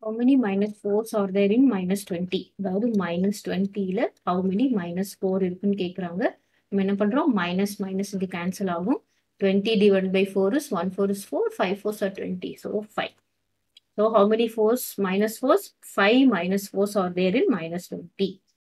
How many minus 4s are there in minus 20? அதாவது minus 20ல how many minus 4 இருக்குன்னு கேக்குறாங்க. நம்ம என்ன பண்றோம்? minus minus இங்க cancel ஆகும். 20 divided by 4 is 1 4 is 4, 5 4s are 20. So 5. So how many 4s minus 4s? 5 minus 4s are there in minus 20.